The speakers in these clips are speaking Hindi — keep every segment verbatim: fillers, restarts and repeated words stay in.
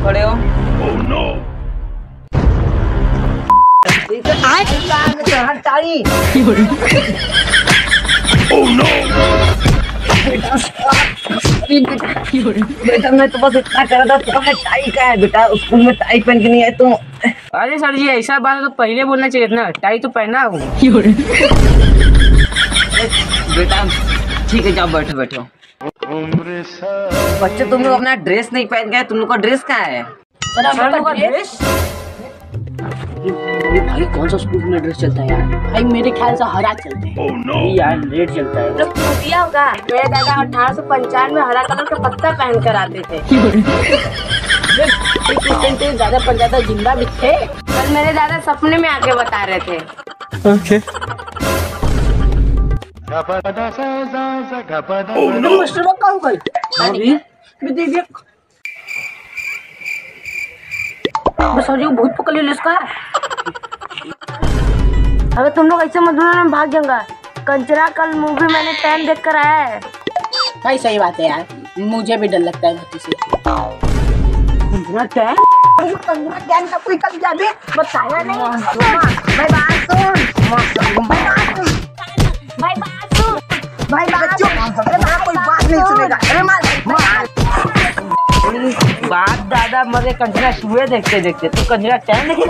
खड़े हो। oh, no. oh, no. बेटा मैं तो बस इतना कर रहा था, तुम्हारा टाई का है बेटा, स्कूल में टाई पहन के नहीं आए तुम। अरे सर जी ऐसा बात तो पहले बोलना चाहिए था ना, टाई तो पहना हूँ। बेटा ठीक है जाओ बैठो बैठो। बच्चे तुम लोग अपना ड्रेस नहीं पहन गए, तुम लोग का ड्रेस कहाँ है? सर हम लोग का ड्रेस भाई कौन सा स्कूल में ड्रेस चलता है यार? भाई मेरे ख्याल से हरा चलता है। oh, no. यार रेड चलता है। तो दिया होगा, मेरे दादा अठारह सौ पंचानवे में हरा कलर का पत्ता पहन कर आते थे। ज्यादा पर ज्यादा जिंदा भी थे। कल मेरे दादा सपने में आके बता रहे थे। Okay oh, no. मास्टर कहाँ गए? सर जी भूत पकड़ लिया इसका। अबे तुम लोग ऐसे मत बोलो, मैं भाग जाऊंगा। कंचना कल मूवी मैंने टाइम देख कर आया है। भाई सही बात है यार, मुझे भी डर लगता है भूत से। टाइम टाइम का कोई कल जाबे बताया नहीं। भाई बात सुन, भाई बात सुन, भाई बात सुन, कोई बात नहीं सुनेगा। अरे मार बात दादा मरे कंजरा सुबह देखते देखते तू कंजरा टाइम देखेगा।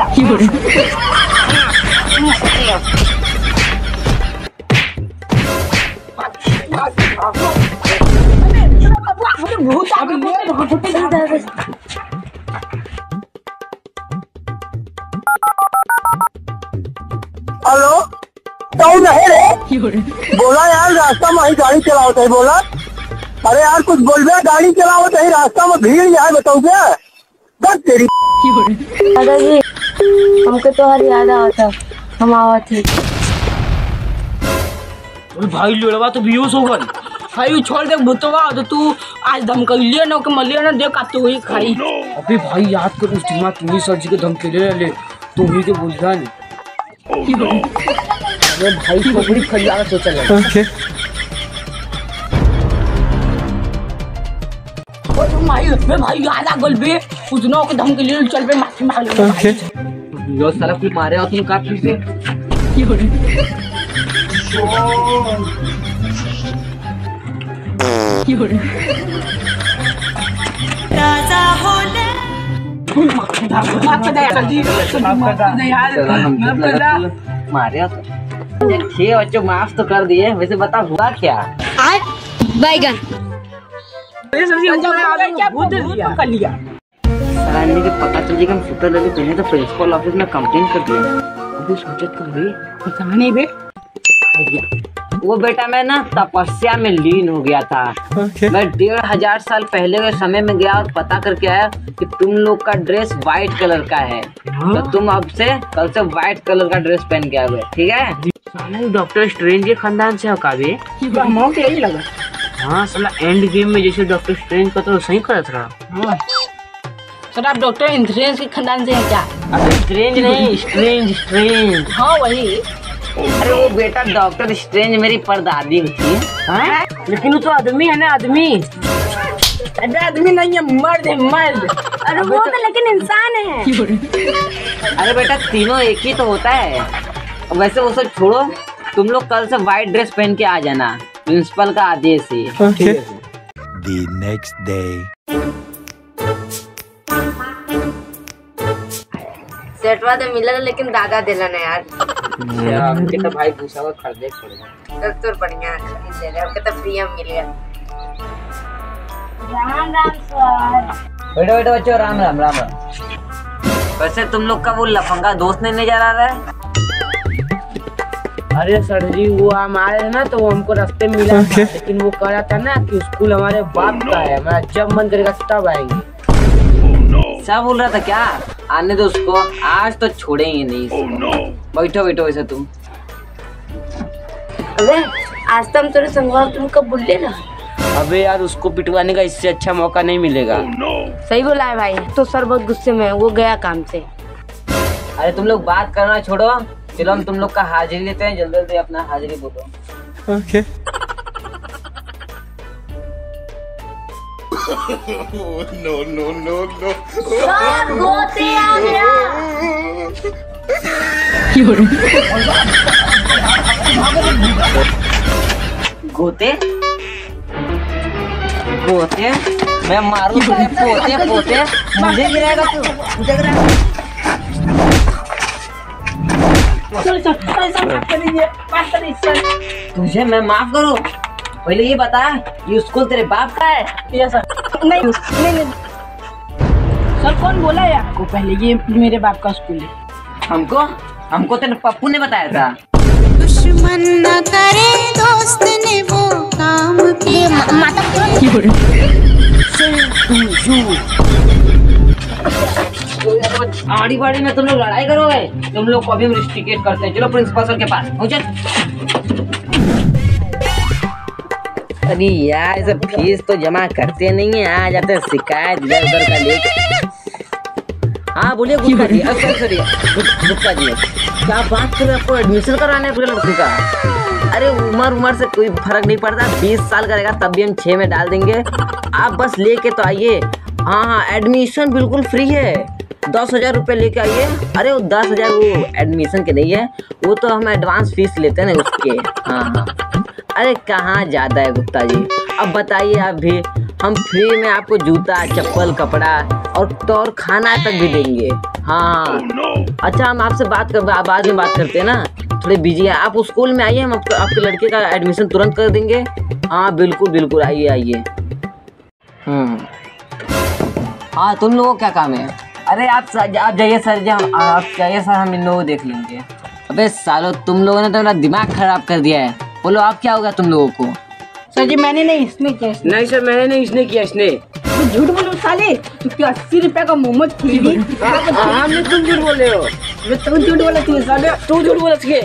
हेलो कौन है रे? बोला यार रास्ता में ही गाड़ी चलाओ थे। बोला अरे यार कुछ बोल रहा, गाड़ी चलाओ तो रास्ता में भीड़ जाए बताओ क्या बस तेरी। दादाजी हमको तो हर याद आता हम आवा थे। भाई लड़वा तो बेहोश हो गई। भाई छोड़ दे भूतवा, तो तू आज धमकैले ना के मलिया ना देख आते हुई खाई। oh, no. अबे भाई याद कर उस दिन तुम्ही सर जी के धमकेले ले तू ही के बोलता नहीं। oh, no. अरे भाई को बड़ी खलियारा सोचा लगा। ओके भाई मैं भाई याद आ गल बे उस दिन के धमकेले चल बे माफी मांग ले। ओके जो साला कोई मारे और तुम काफी से राजा होने मारे ठीक है बच्चों माफ तो कर दिए, वैसे बता हुआ क्या? बैगन सराहने के पता चल कि हम सुपर लगे पहले तो प्रिंसिपल ऑफिस में कंप्लेंट कर दिया। अभी सोचत कर रही पता नहीं बे वो बेटा मैं ना तपस्या में लीन हो गया था। ओके मैं डेढ़ हजार साल पहले के समय में गया और पता करके आया कि तुम लोग का ड्रेस व्हाइट कलर का है, तो तुम अब से कल से व्हाइट कलर का ड्रेस पहन के आओगे, ठीक है? डॉक्टर स्ट्रेंज के खानदान से हका बे अमाउंट यही लगा। हाँ साला एंड गेम में जैसे डॉक्टर स्ट्रेंज का तो सही करत रहा। सर आप डॉक्टर इंद्रेंज के खानदान से हैं क्या? स्ट्रेंज नहीं स्ट्रेंज स्ट्रेंज। हाँ वही। अरे वो बेटा डॉक्टर स्ट्रेंज मेरी परदादी होती है। हाँ? लेकिन वो तो आदमी है ना, आदमी। अरे आदमी नहीं है, मर्द है मर्द। अरे वो तो लेकिन इंसान है। अरे बेटा तीनों एक ही तो होता है। वैसे वो सब छोड़ो, तुम लोग कल से व्हाइट ड्रेस पहन के आ जाना, प्रिंसिपल का आदेश है। Okay The next day. सेटवा तो मिलल लेकिन दादा दिलन यार। हमके तो भाई दूसरा को खरीदे पड़ेगा। तब तो बढ़िया खरीद ले रहे, हमके तो फ्री में मिल गया। राम राम सर। बैठो बैठो बच्चों, राम राम राम राम। वैसे तुम लोग का वो लफंगा दोस्त नहीं नजर आ रहा है? अरे सर जी वो हमारे है ना, तो वो हमको रास्ते में मिला था, लेकिन वो कह रहा था ना कि स्कूल हमारे बाप का है, हमारा जब मन करेगा तब आएंगे। क्या बोल रहा था क्या? आने दो उसको, आज तो छोड़ेंगे नहीं। oh, no. बैठो बैठो वैसे तुम। अबे आज तो हम तेरे संगवा तुम कब बोले ना। अबे यार उसको पिटवाने का इससे अच्छा मौका नहीं मिलेगा। oh, no. सही बोला है भाई, तो सर बहुत गुस्से में है, वो गया काम से। अरे तुम लोग बात करना छोड़ो, चलो हम तुम लोग का हाजिरी लेते हैं, जल्दी जल्दी अपना हाजिरी बोलो। Okay no, no, no, no. Sir गोते आ गया। गोते गोते मैं मारू तेरे पोते पोते मुझे गिराएगा तू मुझे गिराएगा। सर सर सर सर माफ कर दीजिए, माफ कर दीजिए सर। तुझे मैं माफ करूँ? पहले ये बता ये स्कूल तेरे बाप का है? Yes sir. नहीं नहीं नहीं सर, कौन बोला है आपको? पहले ये मेरे बाप का स्कूल है। हमको हमको तेरे पप्पू ने बताया था। दुश्मन न करे दोस्त ने वो काम किया। आड़ी बाड़ी में तुम लोग लड़ाई करोगे? तुम लोग को अभी रिस्ट्रिकेट करते हैं। चलो प्रिंसिपल सर के पास पहुंचो। अरे यार इसे फीस तो जमा करते नहीं है, आ जाते हैं शिकायत इधर उधर का लेके। हाँ बोलिए गुप्ता जी। सॉरी सॉरी गुप्ता जी, क्या बात कर रहे हैं? आपको एडमिशन कराने पूरे लड़के का? अरे उम्र उम्र से कोई फर्क नहीं पड़ता। बीस साल करेगा तब भी हम छः में डाल देंगे। आप बस लेके तो आइए। हाँ हाँ एडमिशन बिल्कुल फ्री है। दस हजार रुपये लेके आइए। अरे वो दस हजार वो एडमिशन के नहीं है, वो तो हम एडवांस फीस लेते हैं ना उसके। हाँ हाँ अरे कहाँ ज़्यादा है गुप्ता जी। अब बताइए आप भी, हम फ्री में आपको जूता चप्पल कपड़ा और तो और खाना तक भी देंगे। हाँ अच्छा हम आपसे बात कर बाद में बात करते हैं ना, थोड़े बिजी है। आप उस स्कूल में आइए, हम आपके आपके लड़के का एडमिशन तुरंत कर देंगे। हाँ बिल्कुल बिल्कुल आइए आइए। हम्म हाँ तुम लोगों को क्या काम है? अरे आप आप जाइए सर जी, हम आप जाइए सर, हम इन लोगों को देख लेंगे। अबे सालो तुम लोगों ने तो मेरा दिमाग खराब कर दिया है। बोलो आप क्या होगा तुम लोगों को? सर जी मैंने नहीं, इसने किया। नहीं सर मैंने नहीं, इसने किया। इसने तो झूठ बोलो साले, तो अस्सी रुपए का मोमोज खरीदी। हमने तुम झूठ बोल रहे हो। तुम झूठ बोला तू साले, तू झूठ बोल सके।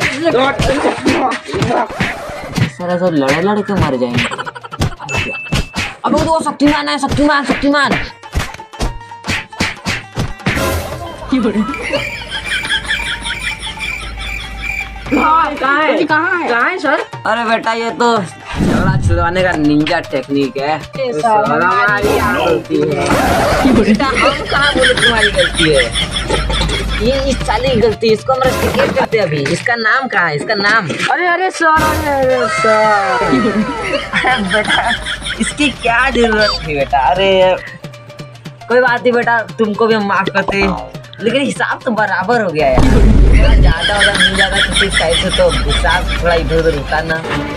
सर ऐसा लड़े लड़े के मर जाएंगे। अब वो तो शक्तिमान है, शक्तिमान शक्तिमान। कहाँ है कहाँ है कहाँ है सर? अरे बेटा ये तो झगड़ा छुड़वाने का निंजा टेक्निक है। हमारी गलती है बेटा, हम कहाँ बोले तुम्हारी गलती है? ये इस साले की गलती, इसको हम रेस्ट्रिकेट करते हैं अभी। इसका नाम कहाँ है? इसका नाम? अरे अरे सर अरे सर अरे बेटा इसकी क्या जरूरत थी बेटा? अरे कोई बात नहीं बेटा, तुमको भी हम माफ करते हैं, लेकिन हिसाब तो बराबर हो गया यार। थोड़ा ज्यादा होगा मिल जाएगा किसी साइड से तो हिसाब थोड़ा इधर उधर उतारना।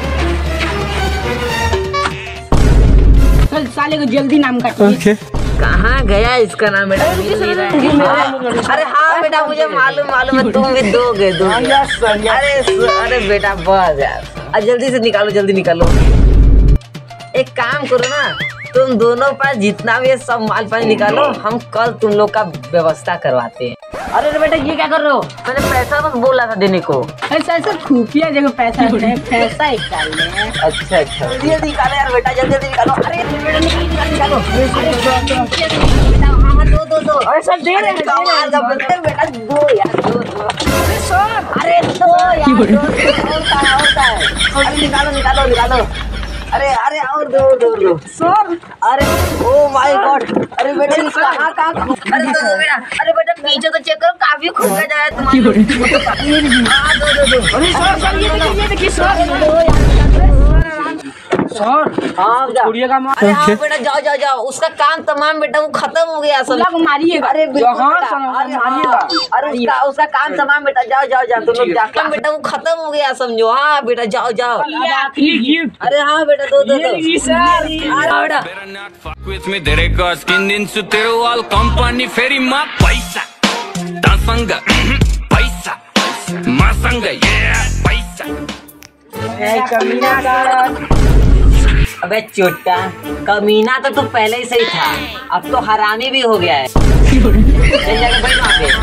सर साले को जल्दी नाम काटिए। कहाँ गया इसका नाम बेटा? अरे हाँ बेटा मुझे मालूम मालूम है, तुम भी दोगे दोगे। अरे अरे बेटा बस यार, जल्दी से निकालो जल्दी निकालो। एक काम करो ना, तुम दोनों पास जितना भी है सब माल पानी निकालो, हम कल तुम लोग का व्यवस्था करवाते हैं। अरे अरे बेटा ये क्या कर रहे हो? मैंने पैसा बस बोला था देने को। अरे सर सर खुफिया जगह पैसा है, पैसा निकालने हैं। अच्छा अच्छा जल्दी जल्दी निकालो यार बेटा, जल्दी जल्दी निकालो। अरे बेटा निकालो निकालो। बेटा हाँ दो दो दो। अरे सर दे रहे हैं बेटा दो यार दो दो। अरे सर अरे दो यार दो और का है और का है। अरे निकालो निकालो निकालो। अरे अरे और दो दो दो सर। अरे ओ माय गॉड। अरे बेटा कहाँ कहाँ अरे दो दो बेटा। अरे बेटा पीछे तो चेक करो, काफी खुल का जाए तुम्हारे। हाँ दो दो दो। अरे सर सर ये देखिए ये देखिए सर। सर हाँ छोड़िए काम। अरे हाँ बेटा जाओ जाओ जाओ, उसका काम तमाम बेटा वो खत्म हो गया सब। को मारिएगा। अरे बिल्कुल हाँ, बेटा, सर, अरे मारिएगा। हाँ, अरे उसका उसका काम तमाम बेटा, जाओ जाओ जाओ तुम लोग जाओ। बेटा वो खत्म हो गया समझो। हाँ बेटा जाओ जाओ। अरे हाँ बेटा दो दो दो। Sir Better not fuck with me, dereka skin din sutero all company ferry ma paisa dansanga paisa masanga yeah paisa कमीना सर। अबे चोटा कमीना तो तू पहले ही सही था, अब तो हरामी भी हो गया है। चल जाके बैठ वहाँ पे।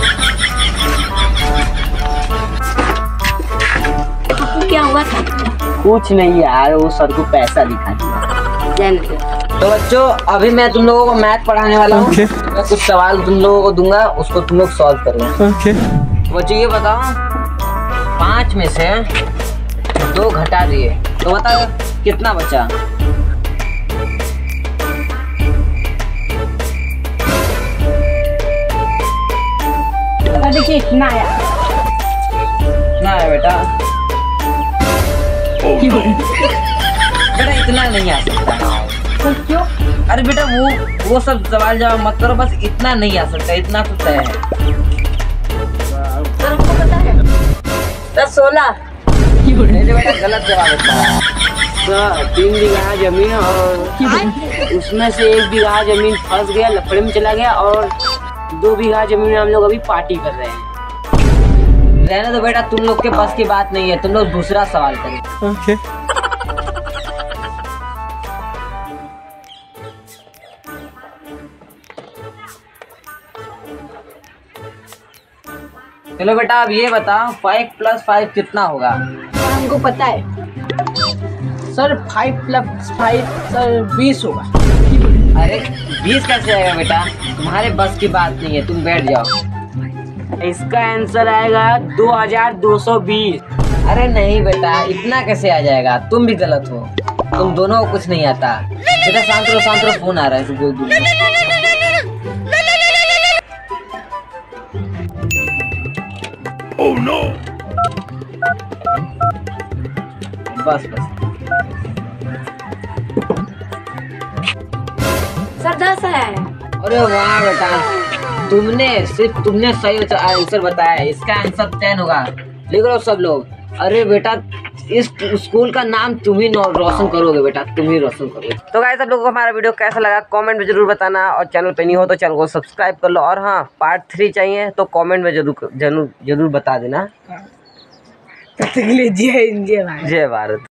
क्या हुआ था? कुछ नहीं यार, वो सर को पैसा दिखा दिया। तो बच्चों अभी मैं तुम लोगों को मैथ पढ़ाने वाला हूँ। okay. मैं कुछ सवाल तुम लोगों को दूंगा, उसको तुम लोग सॉल्व करो। okay. तो बच्चों ये बताओ, पाँच में से दो घटा दिए तो बताओ कितना बचा? बेटा इतना नहीं आ सकता। तो क्यों? अरे बेटा वो वो सब सवाल जवाब मत करो, बस इतना नहीं आ सकता, इतना तो तय है। सर आपको पता है? सर सोलह। नहीं तो बेटा गलत जवाब होता है। सर तीन बीघा जमीन और उसमें से एक बीघा जमीन फंस गया, लफड़े में चला गया, और दो बीघा जमीन में हम लोग अभी पार्टी कर रहे हैं। रहने तो बेटा, तुम लोग के बस की बात नहीं है, तुम लोग दूसरा सवाल करो। ओके चलो बेटा अब ये बताओ फाइव प्लस फाइव कितना होगा? हमको पता है sir five plus five sir बीस होगा। अरे बीस कैसे आएगा बेटा, तुम्हारे बस की बात नहीं है, तुम बैठ जाओ। इसका आंसर आएगा दो हजार दो सौ बीस। अरे नहीं बेटा, इतना कैसे आ जाएगा, तुम भी गलत हो, तुम दोनों को कुछ नहीं आता। बेटा शांत रहो शांत रहो, फोन आ रहा है सुबह दूर से। Oh no! बस बस सर दस है। अरे वाह बेटा, तुमने सिर्फ तुमने सही आंसर बताया है, इसका आंसर टेन होगा। लिख लो सब लोग। अरे बेटा इस स्कूल का नाम तुम ही रोशन करोगे बेटा, तुम ही रोशन करोगे। तो गाइस सब लोगों को हमारा वीडियो कैसा लगा कमेंट में जरूर बताना, और चैनल पे नहीं हो तो चैनल को सब्सक्राइब कर लो, और हाँ पार्ट थ्री चाहिए तो कमेंट में जरूर जरूर जरूर बता देना। जय हिंद जय भारत। जय भारत।